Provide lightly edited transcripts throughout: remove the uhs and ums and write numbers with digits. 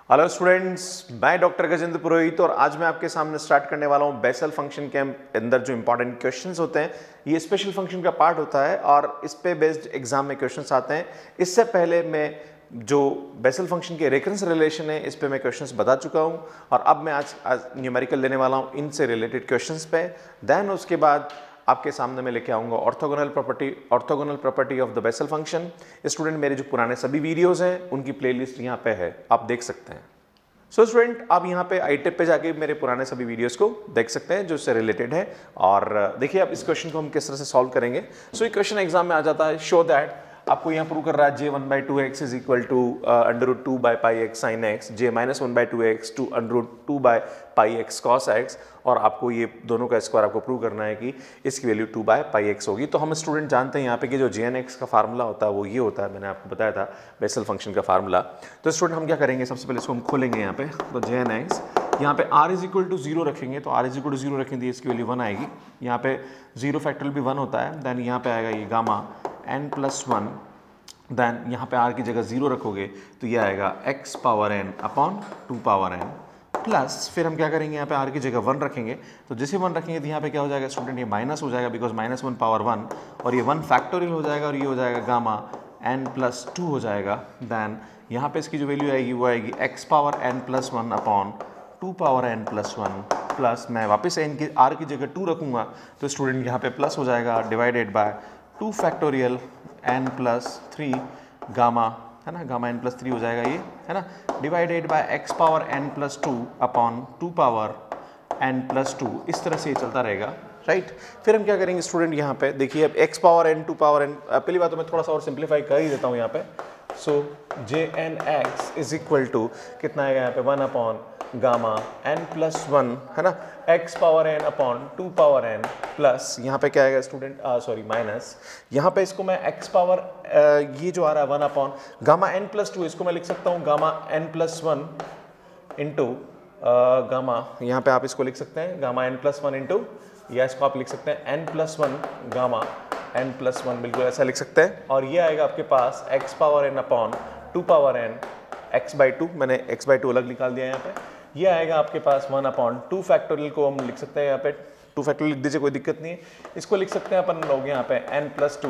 Hello students, मैं doctor Gajendra Purohit और आज मैं आपके सामने स्टार्ट करने वाला हूं बेसल फंक्शन के अंदर जो इंपॉर्टेंट क्वेश्चंस होते हैं। ये स्पेशल फंक्शन का पार्ट होता है और इस पे बेस्ड एग्जाम में क्वेश्चंस आते हैं। इससे पहले मैं जो बेसल फंक्शन के रेकरेंस रिलेशन है इस पे मैं क्वेश्चंस बता चुका हूं और अब मैं आज न्यूमेरिकल लेने वाला हूं इनसे रिलेटेड क्वेश्चंस पे। देन उसके बाद आपके सामने मैं लेके आऊंगा orthogonal property of the Bessel function. Student, मेरे जो पुराने सभी वीडियोस हैं उनकी प्लेलिस्ट यहाँ पे है, आप देख सकते हैं। सो स्टूडेंट, आप यहाँ पे iTab पे जाके मेरे पुराने सभी वीडियोस को देख सकते हैं जो इससे रिलेटेड है। और देखिए अब इस क्वेश्चन को हम किस तरह से सॉल्व करेंगे। सो ये क्वेश्चन एग्जाम में आ जाता है, शो दैट आपको यहाँ प्रूव कर रहा है j1/2x is equal to √2/πx sin x, j-1/2x to √2/πx cos x, और आपको ये दोनों का स्क्वायर आपको प्रूव करना है कि इसकी वैल्यू 2/πx होगी। तो हम स्टूडेंट जानते हैं यहाँ पे कि जो jn(x) का फार्मूला होता है वो ये होता है, मैंने आपको बताया था बेसल फंक्शन का फार्मूला। तो स्टूडेंट हम क्या करेंगे, सबसे पहले इसको हम खोलेंगे यहाँ पे। तो jn(x) यहाँ पे r इज इक्वल टू 0 रखेंगे, तो r इज इक्वल टू 0 रखेंगे, इसकी वैल्यू 1 आएगी। यहाँ पे 0 फैक्टोरियल भी 1 होता है। देन यहाँ पे आएगा ये गामा n+1, देन यहाँ पे r की जगह 0 रखोगे तो ये आएगा x power n upon 2 power n plus, फिर हम क्या करेंगे यहाँ पे r की जगह 1 रखेंगे, तो जैसे 1 रखेंगे तो यहाँ पे क्या हो जाएगा स्टूडेंट, ये माइनस हो जाएगा बिकॉज -1 पावर 1, और ये 1 फैक्टोरियल हो जाएगा और ये हो जाएगा गामा n+2 हो जाएगा। देन यहाँ पे इसकी जो वैल्यू आएगी वो आएगी x power n+1 upon 2 power n+1 plus, मैं वापस n की r की जगह 2 रखूँगा तो स्टूडेंट यहाँ पे प्लस हो जाएगा divided by 2 factorial n+3 gamma, है ना, गामा n+3 हो जाएगा ये, है ना, divided by x power n+2 upon 2 power n+2। इस तरह से ये चलता रहेगा, राइट। फिर हम क्या करेंगे स्टूडेंट, यहाँ पे देखिए अब x power n 2 power n, पहली बात तो मैं थोड़ा सा और सिंप्लीफाई कर ही देता हूँ यहाँ पे। सो jn(x) इज इक्वल टू कितना आएगा यहाँ पे 1 अपॉन गामा n+1, है ना, x power n upon 2 power n plus, यहाँ पे क्या आएगा स्टूडेंट, सॉरी माइनस, यहाँ पे इसको मैं x पावर ये जो आ रहा है 1 अपॉन गामा n+2, इसको मैं लिख सकता हूँ गामा n+1 इंटू गामा, यहाँ पे आप इसको लिख सकते हैं गामा n+1 इंटू, या इसको आप लिख सकते हैं n+1 गामा n+1, बिल्कुल ऐसा लिख सकते हैं। और ये आएगा आपके पास x power n upon 2 power n x/2, मैंने x/2 अलग निकाल दिया यहाँ पे। ये आएगा आपके पास 1 अपॉन 2 फैक्टोरियल को हम लिख सकते हैं यहाँ पे 2 फैक्टोरियल लिख दीजिए, कोई दिक्कत नहीं है। इसको लिख सकते हैं अपन लोग यहाँ पे n+2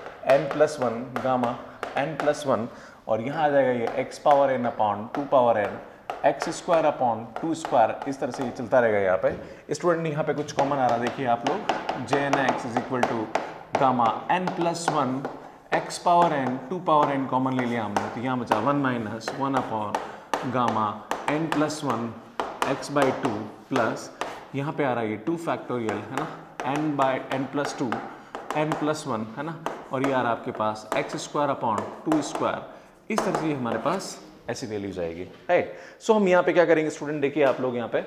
n+1 गामा n+1, और यहाँ आ जाएगा ये x power n upon 2 power n x² upon 2 square, इस तरह से ये चलता रहेगा यहाँ पे। स्टूडेंट यहाँ पे कुछ कॉमन आ रहा है, देखिए आप लोग, jn(x) is equal to gamma n+1 x power n 2 power n common ले लिया हमने, तो यहाँ बचा 1 upon gamma n+1 x/2 plus, यहाँ पे आ रहा है ये 2 फैक्टोरियल, है ना, n/n+2 n+1, है ना, और ये आ रहा है आपके पास x² अपॉन 2 स्क्वायर, इस तरह से ये हमारे पास ऐसी वैल्यूज आएगी, राइट। सो हम यहाँ पे क्या करेंगे स्टूडेंट, देखिए आप लोग यहाँ पे,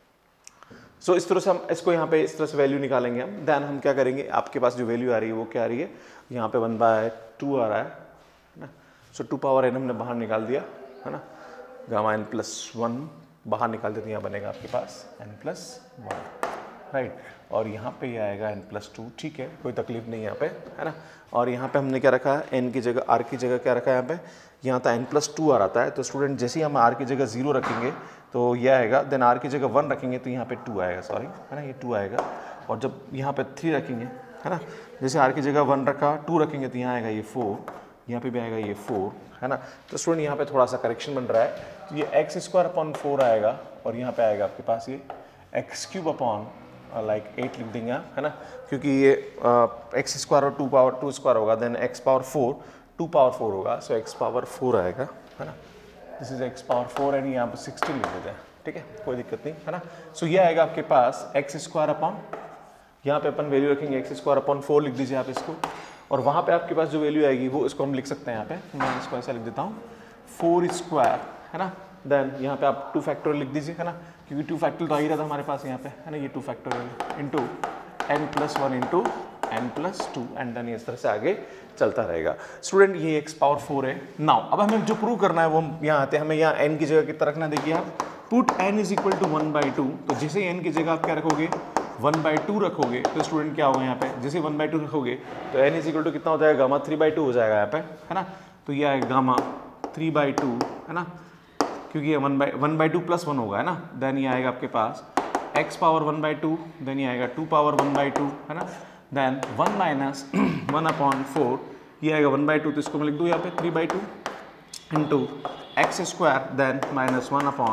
सो इस तरह से हम इसको यहाँ पे इस तरह से वैल्यू निकालेंगे हम। देन हम क्या करेंगे, आपके पास जो वैल्यू आ रही है वो क्या आ रही है, यहाँ पे 1/2 आ रहा है ना, सो 2 पावर n हमने बाहर निकाल दिया, है ना, गामा n+1 बाहर निकाल देते, यहाँ बनेगा आपके पास n+1, राइट, और यहाँ पे ये आएगा n+2, ठीक है, कोई तकलीफ नहीं यहाँ पे, है ना। और यहाँ पे हमने क्या रखा है, n की जगह r की जगह क्या रखा है, यहाँ पे यहाँ था n+2 आ रहा है, तो स्टूडेंट जैसे ही हम r की जगह 0 रखेंगे तो ये आएगा, देन r की जगह 1 रखेंगे तो यहाँ पे 2 आएगा, सॉरी, है ना, ये 2 आएगा, और जब यहाँ पे 3 रखेंगे, है ना, जैसे r की जगह 1 रखा 2 रखेंगे तो यहाँ आएगा ये 4, यहाँ पे भी आएगा ये 4, है ना। तो स्टूडेंट यहाँ पे थोड़ा सा करेक्शन बन रहा है, तो ये x² अपॉन 4 आएगा, और यहाँ पे आएगा आपके पास ये x³ अपॉन 8 लिख देंगे, है ना, क्योंकि ये x² और 2 पावर 2 स्क्वायर होगा, देन x पावर 4 2 पावर 4 होगा, सो x पावर 4 आएगा, है ना, this is x power 4 and यहाँ पे 16 लिख देते हैं, ठीक है, कोई दिक्कत नहीं, है ना। सो ये आएगा आपके पास x² अपॉन, यहाँ पे अपन वैल्यू रखेंगे x² अपॉन 4 लिख दीजिए आप इसको, और वहाँ पे आपके पास जो वैल्यू आएगी वो इसको हम लिख सकते हैं यहाँ पे, मैं इसको ऐसा लिख देता हूँ 4 स्क्वायर, है ना, देन यहाँ पे आप 2 फैक्टोरियल लिख दीजिए, है ना, क्योंकि 2 फैक्टोरियल तो आ ही रहा था हमारे पास यहाँ पे, है ना, ये 2 factorial into n+1 into n+2, and then इस तरह से आगे चलता रहेगा। स्टूडेंट ये x पावर 4 है। नाउ अब हमें जो प्रूव करना है वो हम यहाँ आते हैं, हमें यहाँ n की जगह कितना रखना है, देखिए आप put n is equal to 1/2, तो जैसे n की जगह आप क्या रखोगे 1/2 रखोगे, तो स्टूडेंट क्या होगा यहाँ पे, जैसे 1/2 रखोगे तो n इज इक्वल टू कितना हो जाएगा, गामा 3/2 हो जाएगा यहाँ पे, है ना, तो ये आएगा गामा 3/2, है ना, क्योंकि ये 1/2 प्लस 1 होगा, है ना। देन ये आएगा आपके पास x पावर 1/2, देन ये आएगा 2 पावर 1/2, है ना। देन 1 माइनस 1/4, ये आएगा 1/2, तो इसको मैं लिख दूँ यहाँ पे 3/2 into x square, then minus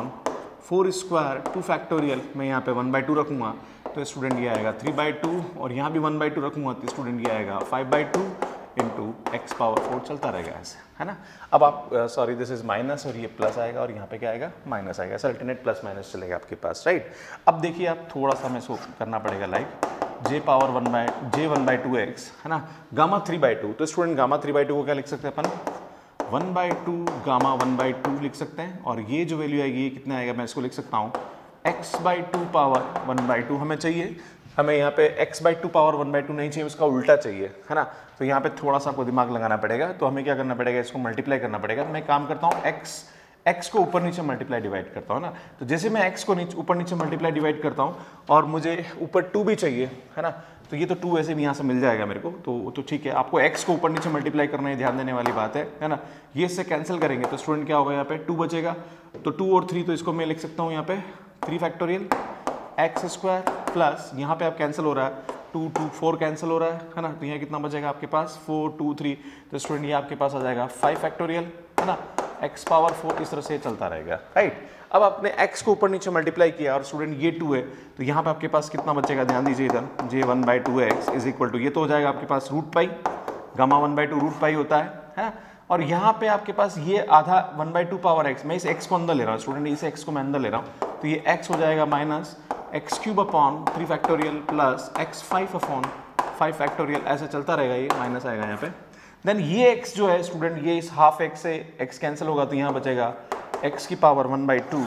1/4 square 2 factorial, मैं यहाँ पे 1/2 रखूँगा तो स्टूडेंट ये आएगा 3/2, और यहाँ भी 1/2 रखूँगा तो स्टूडेंट ये आएगा 5/2 इंटू एक्स पावर 4, चलता रहेगा ऐसे, है ना। अब आप सॉरी दिस इज माइनस, और ये प्लस आएगा, और यहाँ पे क्या आएगा, माइनस आएगा, ऐसा अल्टरनेट प्लस माइनस चलेगा आपके पास, राइट। अब देखिए आप थोड़ा सा हमें इसको करना पड़ेगा लाइक j पावर 1/2x, है ना, गामा 3/2, तो स्टूडेंट गामा 3/2 को क्या लिख सकते हैं अपन, 1/2 गामा 1/2 लिख सकते हैं, और ये जो वैल्यू आएगी ये कितना आएगा, मैं इसको लिख सकता हूँ x/2 पावर 1/2 हमें चाहिए, हमें यहाँ पे x/2 पावर 1/2 नहीं चाहिए, उसका उल्टा चाहिए, है ना। तो यहाँ पे थोड़ा सा आपको दिमाग लगाना पड़ेगा, तो हमें क्या करना पड़ेगा, इसको मल्टीप्लाई करना पड़ेगा। तो मैं काम करता हूँ x को ऊपर नीचे मल्टीप्लाई डिवाइड करता हूँ ना, तो जैसे मैं x को ऊपर नीचे मल्टीप्लाई डिवाइड करता हूँ और मुझे ऊपर 2 भी चाहिए, है ना, तो ये तो 2 वैसे भी यहाँ से मिल जाएगा मेरे को, तो ठीक है। आपको x को ऊपर नीचे मल्टीप्लाई करना है, ध्यान देने वाली बात है ना। ये इससे कैंसिल करेंगे तो स्टूडेंट क्या होगा, यहाँ पे 2 बचेगा, तो 2 और 3, तो इसको मैं लिख सकता हूँ यहाँ पे 3 फैक्टोरियल एक्स स्क्वायर प्लस, यहाँ पे आप कैंसिल हो रहा है 2 2 4 कैंसिल हो रहा है ना, तो यहाँ कितना बचेगा आपके पास 4 2 3, तो स्टूडेंट ये आपके पास आ जाएगा 5 फैक्टोरियल, है ना, x पावर 4, इस तरह से चलता रहेगा, राइट। अब आपने x को ऊपर नीचे मल्टीप्लाई किया और स्टूडेंट ये 2 है, तो यहाँ पे आपके पास कितना बचेगा, ध्यान दीजिए इधर, j 1/2x is equal to, ये तो हो जाएगा आपके पास √π, गामा 1/2 √π होता है ना। और यहाँ पे आपके पास ये आधा 1/2 पावर x, मैं इस x को अंदर ले रहा हूँ स्टूडेंट, इस x को मैं अंदर ले रहा हूँ, तो ये x हो जाएगा minus x³ upon 3 factorial plus x5 upon 5 factorial, ऐसा चलता रहेगा, ये माइनस आएगा यहाँ पे। देन ये x जो है स्टूडेंट, ये इस हाफ x से x कैंसिल होगा, तो यहाँ बचेगा x की पावर 1/2,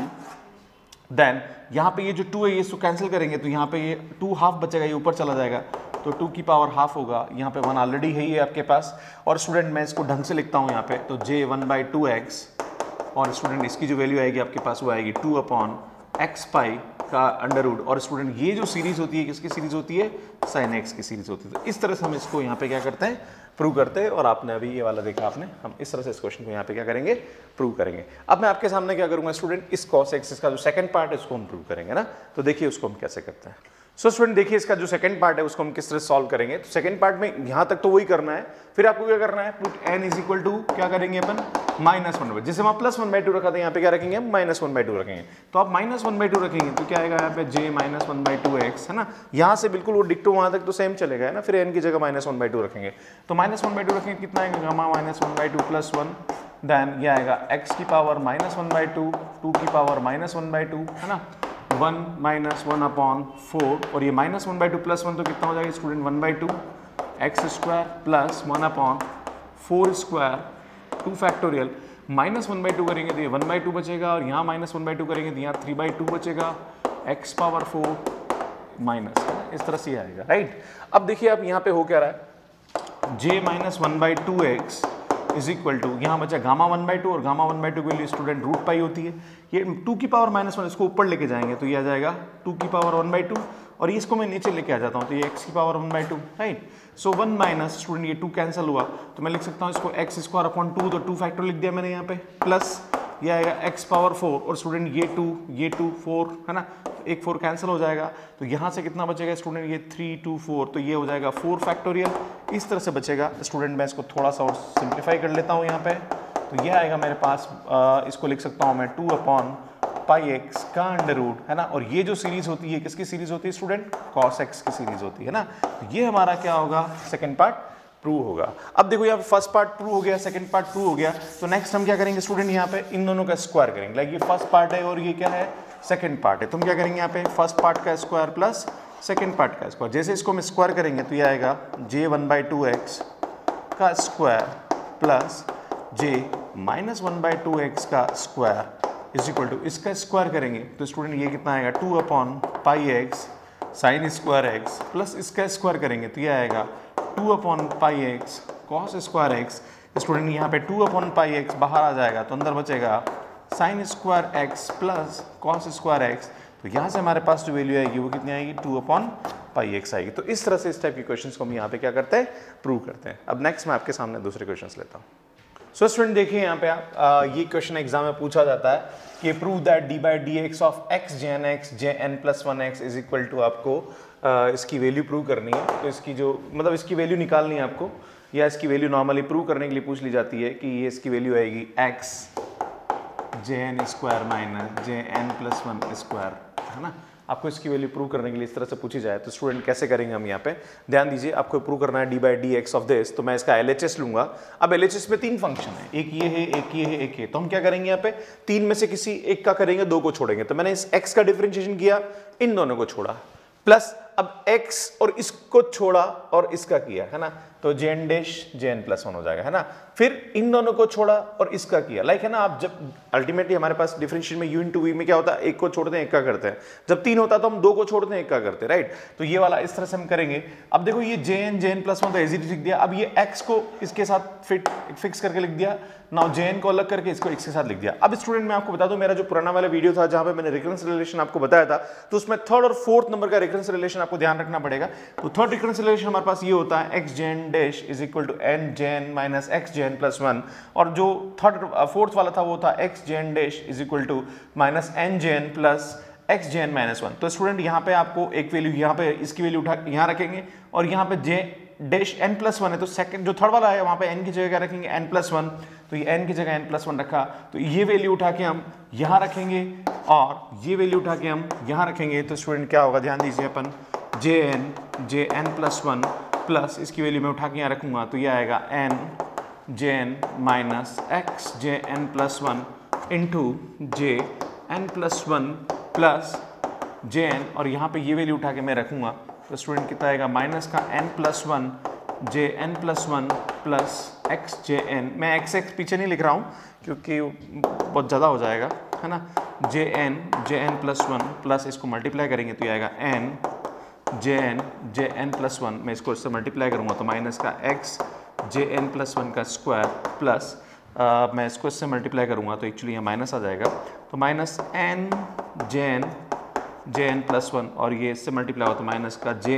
देन यहाँ पे ये जो 2 है ये इसको कैंसिल करेंगे, तो यहाँ पे ये 2 हाफ बचेगा, ये ऊपर चला जाएगा, तो 2 की पावर हाफ होगा, यहाँ पे 1 ऑलरेडी है ये आपके पास, और स्टूडेंट मैं इसको ढंग से लिखता हूँ यहाँ पे, तो j 1/2x, और स्टूडेंट इसकी जो वैल्यू आएगी आपके पास वो आएगी 2 अपॉन x पाई का अंडर रूट, और स्टूडेंट ये जो सीरीज होती है किसकी सीरीज होती है, साइन x की सीरीज होती है। तो इस तरह से हम इसको यहाँ पे क्या करते हैं, प्रूव करते हैं, और आपने अभी ये वाला देखा आपने, हम इस तरह से इस क्वेश्चन को यहाँ पे क्या करेंगे, प्रूव करेंगे। अब मैं आपके सामने क्या करूँगा स्टूडेंट, इस cos x का जो सेकंड पार्ट है उसको हम प्रूव करेंगे ना, तो देखिए उसको हम कैसे करते हैं। सो स्टूडेंट देखिए इसका जो सेकंड पार्ट है उसको हम किस तरह सॉल्व करेंगे। तो सेकंड पार्ट में यहाँ तक तो वही करना है, फिर आपको क्या करना है, put n is equal to क्या करेंगे अपन, -1/2, जैसे हम +1/2 रखा था यहाँ पे क्या रखेंगे हम, -1/2 रखेंगे। तो आप -1/2 रखेंगे तो क्या आएगा यहाँ पे j -1/2x, है ना, यहाँ से बिल्कुल वो डिक्टो वहाँ तक तो सेम चलेगा, है ना, फिर n की जगह -1/2 रखेंगे, तो -1/2 रखेंगे, कितना आएगा, गामा -1/2 प्लस 1, देन ये आएगा x की पावर -1/2, 2 की पावर -1/2, है ना, 1 - 1/4, और ये -1/2 प्लस 1 तो कितना हो जाएगा student, 1/2 x square plus 1/4 square 2 factorial, -1/2 करेंगे तो ये 1/2 बचेगा, और यहाँ -1/2 करेंगे तो यहाँ 3/2 बचेगा, x पावर 4 माइनस, इस तरह से आएगा, राइट। अब देखिए आप यहाँ पे हो क्या रहा है, j -1/2x is equal to, यहाँ बचा गामा 1/2, और गामा 1/2 के लिए स्टूडेंट √π होती है, ये 2 की पावर -1 इसको ऊपर लेके जाएंगे तो ये आ जाएगा 2 की पावर 1/2, और ये इसको मैं नीचे लेके आ जाता हूँ तो ये x की power 1/2, right. So 1 minus student ये 2 कैंसिल हुआ, तो मैं लिख सकता हूँ इसको x² अपॉन 2, तो 2 फैक्टर लिख दिया मैंने यहाँ पे, प्लस ये आएगा x पावर 4, और स्टूडेंट ये 2 4, है ना, एक 4 कैंसिल हो जाएगा, तो यहाँ से कितना बचेगा स्टूडेंट, ये 3 2 4, तो ये हो जाएगा 4 फैक्टोरियल, इस तरह से बचेगा स्टूडेंट। मैं इसको थोड़ा सा और सिंप्लीफाई कर लेता हूँ यहाँ पे, तो ये आएगा मेरे पास, इसको लिख सकता हूँ मैं 2 अपॉन πx का अंडर रूट, है ना, और ये जो सीरीज होती है किसकी सीरीज होती है स्टूडेंट, cos x की सीरीज होती है ना। तो ये हमारा क्या होगा, सेकंड पार्ट प्रूव होगा। अब देखो यहाँ फर्स्ट पार्ट प्रूव हो गया, सेकंड पार्ट प्रूव हो गया, तो नेक्स्ट हम क्या करेंगे स्टूडेंट, यहाँ पे इन दोनों का स्क्वायर करेंगे, लाइक ये फर्स्ट पार्ट है और ये क्या है, सेकंड पार्ट है, तो हम क्या करेंगे यहाँ पे, फर्स्ट पार्ट का स्क्वायर प्लस सेकंड पार्ट का स्क्वायर, जैसे इसको हम स्क्वायर करेंगे तो ये आएगा j 1/2x का स्क्वायर प्लस j -1/2x का स्क्वायर इज इक्वल टू, इसका स्क्वायर करेंगे तो स्टूडेंट ये कितना आएगा, 2 upon πx sine square x, plus इसका स्क्वायर करेंगे तो ये आएगा 2 upon πx cos square x, student यहाँ पे 2 अपॉन πx बाहर आ जाएगा तो अंदर बचेगा sine square x plus cos square x, तो यहाँ से हमारे पास जो वैल्यू आएगी वो कितनी आएगी, 2 अपॉन πx आएगी। तो इस तरह से इस टाइप के क्वेश्चंस को हम यहाँ पे क्या करते हैं, प्रूव करते हैं। अब नेक्स्ट मैं आपके सामने दूसरे क्वेश्चंस लेता हूँ। सो स्टूडेंट देखिए यहाँ पे आप ये क्वेश्चन एग्जाम में पूछा जाता है कि prove that d by d x of x j n x j n plus one x is equal to, आपको इसकी वैल्यू प्रूव करनी है। तो इसकी जो मतलब इसकी वैल्यू निकालनी है आपको, या इसकी वैल्यू नॉर्मली प्रूव करने के लिए पूछ ली जाती है कि ये इसकी वैल्यू आएगी x j n square minus j n plus one square, है ना। आपको इसकी वैल्यू प्रूव करने के लिए इस तरह से पूछी जाए तो स्टूडेंट कैसे करेंगे हम यहाँ पे, ध्यान दीजिए। आपको प्रूव करना है d by d x of this, तो मैं इसका LHS लूंगा। अब LHS में 3 फंक्शन है, एक ये है, एक ये है, एक ये। तो हम क्या करेंगे यहाँ पे, 3 में से किसी एक का करेंगे, 2 को छोड़ेंगे। तो मैंने इस x का डिफरेंशिएशन किया, इन दोनों को छोड़ा, प्लस अब x और इसको छोड़ा और इसका किया, है ना। तो j n dash j n plus one हो जाएगा, है ना। फिर इन दोनों को छोड़ा और इसका किया, लाइक है ना। आप जब अल्टीमेटली हमारे पास डिफरेंशिएशन में u इंटू वी में क्या होता है, एक को छोड़ते हैं एक का करते हैं। जब 3 होता है तो हम 2 को छोड़ते हैं एक का करते हैं, राइट। तो ये वाला इस तरह से हम करेंगे। अब देखो ये जे एन प्लस वन तो इजीली लिख दिया। अब ये x को इसके साथ फिक्स करके लिख दिया, नाउ जे एन को अलग करके इसको x के साथ लिख दिया। अब स्टूडेंट मैं आपको बता दूं, मेरा जो पुराना वाला वीडियो था जहां पे मैंने रिकरेंस रिलेशन आपको बताया था, तो उसमें 3rd और 4th नंबर का रिकरेंस रिलेशन आपको ध्यान रखना पड़ेगा। तो 3rd रिकरेंस रिलेशन हमारे पास ये होता है x j n dash is equal to n j n minus x j n plus one, और जो 4th वाला था वो था x j n dash is equal to minus n j n plus x j n minus one. तो student यहाँ पे आपको एक वैल्यू यहाँ पे इसकी वैल्यू उठा यहाँ रखेंगे, और यहाँ पे j dash n plus one है, तो सेकंड जो 3rd वाला है वहाँ पे n की जगह क्या रखेंगे, एन प्लस वन। तो ये n की जगह n प्लस वन रखा, तो ये वैल्यू उठा के हम यहाँ रखेंगे और ये वैल्यू उठा के हम यहाँ रखेंगे। तो स्टूडेंट क्या होगा, ध्यान दीजिए, अपन j n plus one plus इसकी वैल्यू मैं उठा के यहाँ रखूँगा, तो ये आएगा n j n minus x j n plus one into j n plus one plus j n, और यहाँ पे ये वैल्यू उठा के मैं रखूँगा। तो स्टूडेंट कितना आएगा, माइनस का n plus one j n plus one plus x j n. मैं x पीछे नहीं लिख रहा हूँ क्योंकि बहुत ज़्यादा हो जाएगा, है ना। J n plus one plus इसको मल्टीप्लाई करेंगे तो ये आएगा n j n plus one, मैं इसको इससे मल्टीप्लाई करूँगा तो माइनस का x j n plus one का स्क्वायर प्लस मैं इसको इससे मल्टीप्लाई करूँगा तो एक्चुअली यहाँ माइनस आ जाएगा, तो minus n j n plus one, और ये इससे मल्टीप्लाई हुआ तो माइनस का j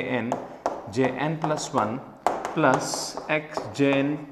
n plus one plus x j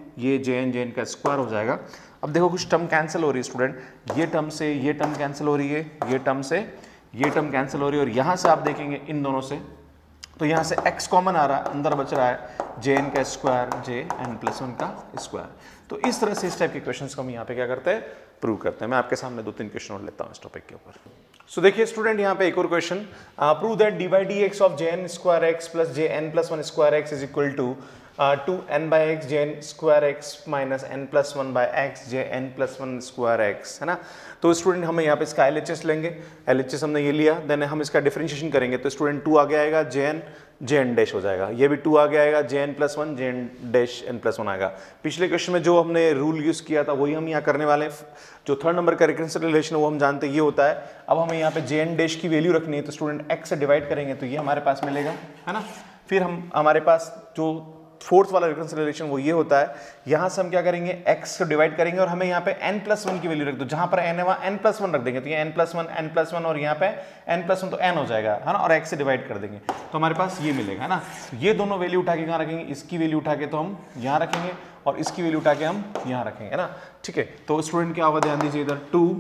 n का स्क्वायर हो जाएगा। अब देखो कुछ टर्म कैंसिल हो रही है स्टूडेंट, ये टर्म से ये टर्म कैंसिल हो रही है, ये टर्म से ये टर्म कैंसिल हो रही है, और यहाँ से आप देखेंगे इन दोनों से तो यहाँ से x कॉमन आ रहा है, अंदर बच रहा है जे एन का square j n plus one का स्क्वायर। तो इस तरह से इस टाइप के क्वेश्चंस को हम यहाँ पे क्या करते हैं, प्रूव करते हैं। मैं आपके सामने 2-3 क्वेश्चन और लेता हूँ इस टॉपिक के ऊपर। सो देखिए स्टूडेंट यहाँ पे एक और question, prove that d by d x of j n square x plus j n plus one square x is equal to 2n by x j n square x minus n plus one by x j n plus one square x, है ना। तो student हमें यहाँ पे इसका LHS लेंगे, LHS हमने ये लिया, देन हम इसका डिफरेंशिएशन करेंगे। तो स्टूडेंट 2 आगे आएगा जे एन डैश हो जाएगा, ये भी 2 आगे आएगा j n plus one j n dash n plus one आएगा। पिछले क्वेश्चन में जो हमने रूल यूज किया था वही हम यहाँ करने वाले हैं। जो 3rd नंबर का रिकरेंस रिलेशन वो हम जानते हैं ये होता है। अब हमें यहाँ पे जे एन डैश की वैल्यू रखनी है, तो स्टूडेंट x से डिवाइड करेंगे तो ये हमारे पास मिलेगा, है ना। फिर हमारे पास जो 4th वाला रिकरेंस रिलेशन वो ये होता है, यहाँ से हम क्या करेंगे, x से डिवाइड करेंगे और हमें यहाँ पे n प्लस वन की वैल्यू रख दो, जहाँ पर n है वहाँ n प्लस वन रख देंगे, तो ये n प्लस वन और यहाँ पे n प्लस वन तो n हो जाएगा, है ना, और x से डिवाइड कर देंगे तो हमारे पास ये मिलेगा, है ना। ये दोनों वैल्यू उठा के कहाँ रखेंगे, इसकी वैल्यू उठा के तो हम यहाँ रखेंगे और इसकी वैल्यू उठा के हम यहाँ रखेंगे, है ना। ठीक है, तो स्टूडेंट क्या होगा, ध्यान दीजिए इधर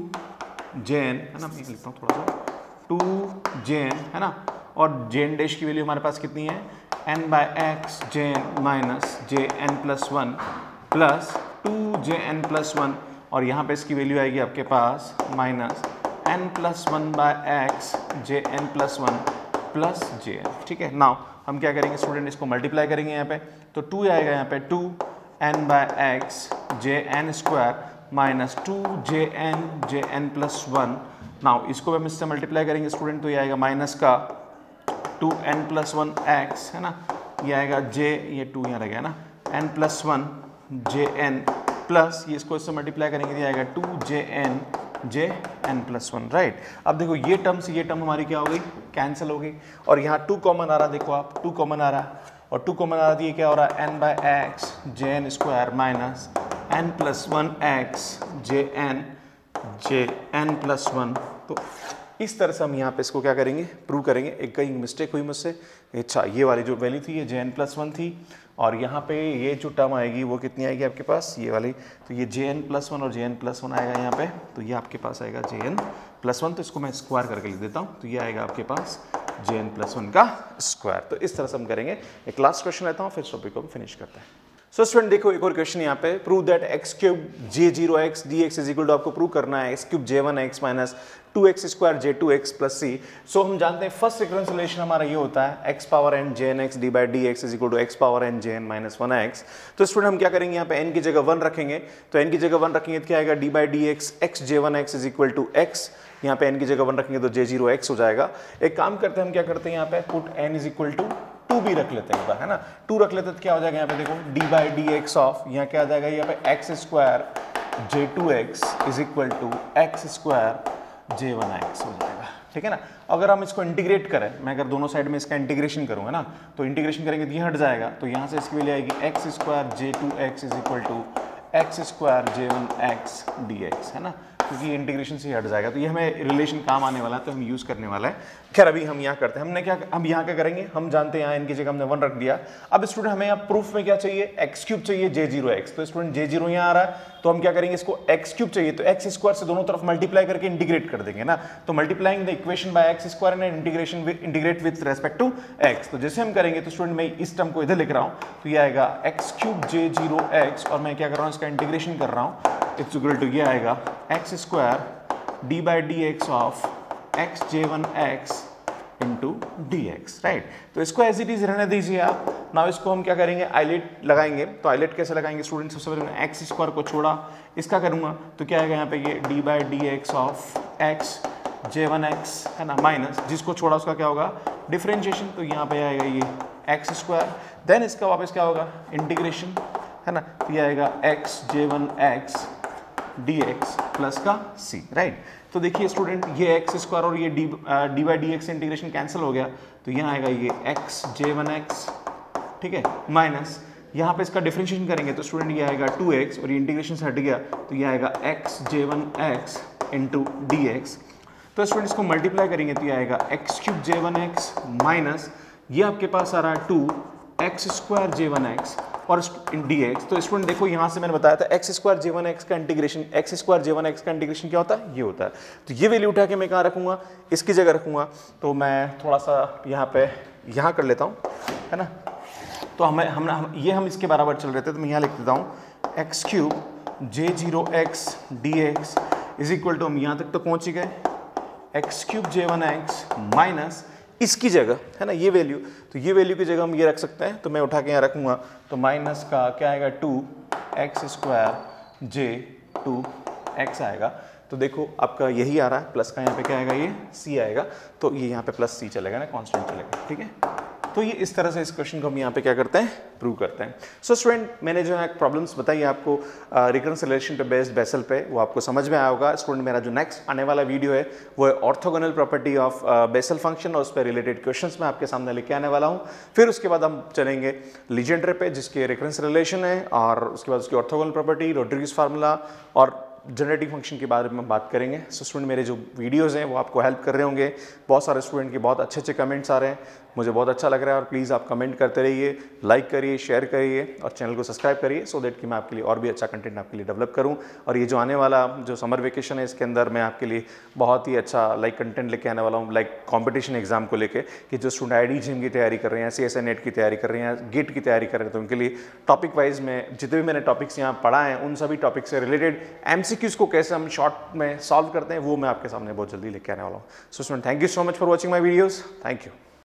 2 जे एन, है ना, मैं लिखता हूँ थोड़ा सा, 2 जे एन, है ना, और जे एन डैश की वैल्यू हमारे पास कितनी है, n by x j n minus j n plus one plus 2 j n plus one, और यहाँ पे इसकी वैल्यू आएगी आपके पास minus n plus one by x j n plus one plus j n. ठीक है, नाउ हम क्या करेंगे स्टूडेंट, इसको मल्टीप्लाई करेंगे यहाँ पे, तो 2 आएगा यहाँ पे 2n by x j n square minus 2 j n plus one. Now इसको हम इससे मल्टीप्लाई करेंगे स्टूडेंट, तो ये आएगा माइनस का 2n प्लस वन एक्स, है ना, ये आएगा ये 2 यहाँ रहेगा ना, n plus one j n plus ये इसको इससे मल्टीप्लाई करेंगे तो ये आएगा 2 j n plus one, right. अब देखो ये टर्म से ये टर्म हमारी क्या हो गई, कैंसिल हो गई, और यहाँ 2 कॉमन आ रहा, देखो आप 2 कॉमन आ रहा, और 2 कॉमन आ रहा, ये क्या हो रहा है, n by x j n square minus n plus one x j n plus one. तो इस तरह से हम यहाँ पे इसको क्या करेंगे, प्रूव करेंगे। एक कहीं मिस्टेक हुई मुझसे, अच्छा ये वाली जो वैल्यू थी ये jn+1 थी, और यहाँ पे ये जो टर्म आएगी वो कितनी आएगी आपके पास, ये वाली, तो ये jn+1 और jn+1 आएगा यहाँ पे, तो ये आपके पास आएगा jn+1, तो इसको मैं स्क्वायर करके लिख देता हूँ, तो ये आएगा आपके पास jn+1 का स्क्वायर। तो इस तरह से हम करेंगे। एक लास्ट क्वेश्चन लेता हूँ, फिर टॉपिक को हम फिनिश करते हैं। सो स्टूडेंट देखो एक और क्वेश्चन यहाँ पे, prove that x³ j0x dx is equal to, आपको प्रूव करना है x³ j1x minus 2x² j2x plus c। सो हम जानते हैं फर्स्ट रिकरेंस रिलेशन हमारा ये होता है x power n jnx d by dx is equal to x power n jn minus 1x। तो स्टूडेंट हम क्या करेंगे, यहाँ पे n की जगह 1 रखेंगे, तो n की जगह 1 रखेंगे तो क्या आएगा, d by dx x j1x is equal to x, यहाँ पे n की जगह 1 रखेंगे तो j0x हो जाएगा। एक काम करते हैं, हम क्या करते हैं यहाँ पे put n is equal to 2 भी रख लेते हैं एक बार, है ना, 2 रख लेते हैं तो क्या हो जाएगा यहाँ पे देखो d बाई dx ऑफ, यहाँ क्या आ जाएगा यहाँ पे x² j2x is equal to x² j1x हो जाएगा, ठीक है ना। अगर हम इसको इंटीग्रेट करें, मैं अगर दोनों साइड में इसका इंटीग्रेशन करूंगा ना, तो इंटीग्रेशन करेंगे तो ये हट जाएगा, तो यहाँ से इसकी वैल्यू आएगी x² j2x is equal to x² j1x dx, है ना, क्योंकि ये इंटीग्रेशन से हट जाएगा। तो ये हमें रिलेशन काम आने वाला है, तो हम यूज करने वाला है। खैर अभी हम यहाँ करते हैं, हम यहाँ क्या करेंगे, हम जानते हैं यहाँ इनकी जगह हमने 1 रख दिया। अब स्टूडेंट हमें यहाँ प्रूफ में क्या चाहिए, x³ चाहिए j0x, तो स्टूडेंट j0 यहाँ आ रहा है, तो हम क्या करेंगे, इसको x³ चाहिए तो x² से दोनों तरफ मल्टीप्लाई करके इंटीग्रेट कर देंगे ना, तो multiplying the equation by x² and integrate with respect to x। तो जैसे हम करेंगे तो स्टूडेंट मैं इस टर्म को इधर लिख रहा हूँ, तो ये आएगा x³ j0x, और मैं क्या कर रहा हूँ, इसका इंटीग्रेशन कर रहा हूँ, इट्स इक्वल टू ये आएगा x² d by dx of x j1x into dx, right. तो इसको एज इट इज रहने दीजिए आप। नाउ इसको हम क्या करेंगे, आइलेट लगाएंगे, तो आइलेट कैसे लगाएंगे स्टूडेंट, सबसे पहले मैं x² को छोड़ा, इसका करूंगा तो क्या आएगा यहाँ पे ये d by dx of x j1x, है ना, माइनस जिसको छोड़ा उसका क्या होगा डिफरेंशिएशन, तो यहाँ पे आएगा ये x², देन इसका वापस क्या होगा इंटीग्रेशन, है ना, तो ये आएगा x j1x dx प्लस का c, राइट। तो देखिए स्टूडेंट ये x² और ये d by dx integration cancel हो गया, तो यहाँ आएगा ये x j1x, ठीक है, माइनस यहाँ पे इसका डिफरेंशिएशन करेंगे तो स्टूडेंट ये आएगा 2x, और ये इंटीग्रेशन से हट गया तो ये आएगा x j1x इंटू dx। तो स्टूडेंट इसको मल्टीप्लाई करेंगे तो ये आएगा x³ j1x माइनस ये आपके पास आ रहा है 2x² j1x और dx। तो स्टूडेंट देखो यहाँ से मैंने बताया था x² j1x का इंटीग्रेशन, x² j1x का इंटीग्रेशन क्या होता है, ये होता है। तो ये वैल्यू उठा के मैं कहाँ रखूँगा, इसकी जगह रखूँगा, तो मैं थोड़ा सा यहाँ पे यहाँ कर लेता हूँ, है ना। तो हम इसके बराबर चल रहे थे, तो मैं यहाँ लिख देता हूँ x³ j0x dx is equal to, हम यहाँ तक तो पहुँच ही गए, x³ j1x माइनस इसकी जगह, है ना, ये वैल्यू, तो ये वैल्यू की जगह हम ये रख सकते हैं, तो मैं उठा के यहाँ रखूँगा, तो माइनस का क्या आएगा 2x² j2x आएगा। तो देखो आपका यही आ रहा है, प्लस का यहाँ पे क्या आएगा, ये c आएगा, तो ये यहाँ पे प्लस c चलेगा ना, कांस्टेंट चलेगा, ठीक है। तो ये इस तरह से इस क्वेश्चन को हम यहाँ पे क्या करते हैं, प्रूव करते हैं। सो स्टूडेंट मैंने जो है प्रॉब्लम्स बताई आपको रिकरेंस रिलेशन पे बेस्ड बेसल पे, वो आपको समझ में आया होगा। स्टूडेंट मेरा जो नेक्स्ट आने वाला वीडियो है वो है orthogonal property of Bessel function, और उस पर रिलेटेड क्वेश्चंस मैं आपके सामने लेके आने वाला हूँ। फिर उसके बाद हम चलेंगे लीजेंड्रे पे जिसके रिकरेंस रिलेशन है, और उसके बाद उसकी ऑर्थोगोनल प्रॉपर्टी, रोड्रिगेज फार्मूला और जनरेटिंग फंक्शन के बारे में बात करेंगे। सो स्टूडेंट मेरे जो वीडियोस हैं वो आपको हेल्प कर रहे होंगे, बहुत सारे स्टूडेंट के बहुत अच्छे कमेंट्स आ रहे हैं, मुझे बहुत अच्छा लग रहा है। और प्लीज़ आप कमेंट करते रहिए, लाइक करिए, शेयर करिए और चैनल को सब्सक्राइब करिए, सो दैट कि मैं आपके लिए और भी अच्छा कंटेंट आपके लिए डेवलप करूं। और ये जो आने वाला जो समर वेकेशन है इसके अंदर मैं आपके लिए बहुत ही अच्छा कंटेंट लेके आने वाला हूँ, कॉम्पिटिशन एग्जाम को लेके, कि जो स्टूडेंट IIT की तैयारी कर रहे हैं, CSI नेट की तैयारी कर रहे हैं, गेट की तैयारी कर रहे हैं, तो उनके लिए टॉपिक वाइज में जितने भी मैंने टॉपिक्स यहाँ पढ़ा है उन सभी टॉपिक से रिलेटेड MCQs को कैसे हम शॉर्ट में सॉल्व करते हैं वो मैं आपके सामने बहुत जल्दी लेके आने वाला हूँ। So student thank you so much for watching my videos, thank you.